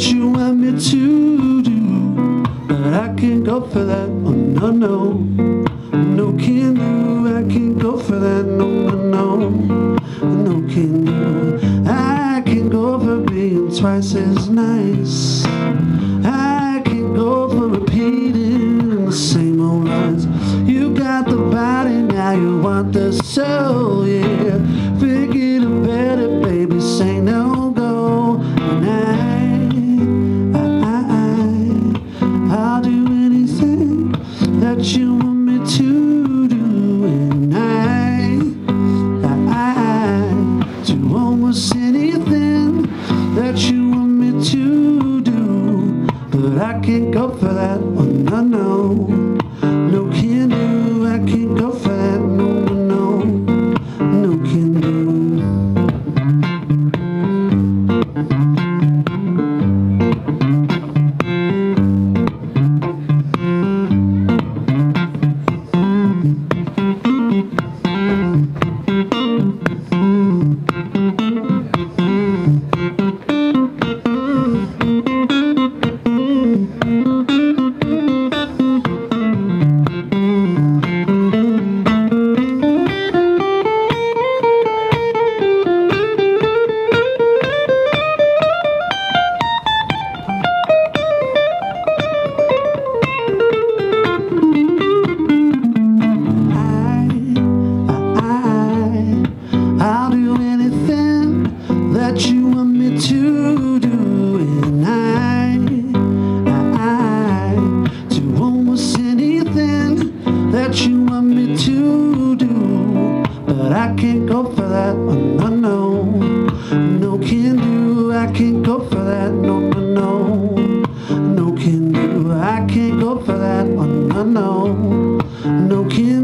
what you want me to do, but I can't go for that. Oh no, no, no can do. I can't go for that. No, no, no, no can do. I can go for being twice as nice. I can go for repeating the same old lines. You got the body, now you want the soul, yeah. Forget about it, baby, say no go. And I'll do anything that you want me to do. And I do almost anything that you want me to do, but I can't go for that. Oh no, no, no can do. I can't go for that. No, no, no can do. I'll do anything that you want me to do, and I do almost anything that you want me to do, but I can't go for that. Oh no, no, no can do. I can't go for that. No, no, no, no can do. I can't go for that. Oh no, no, no can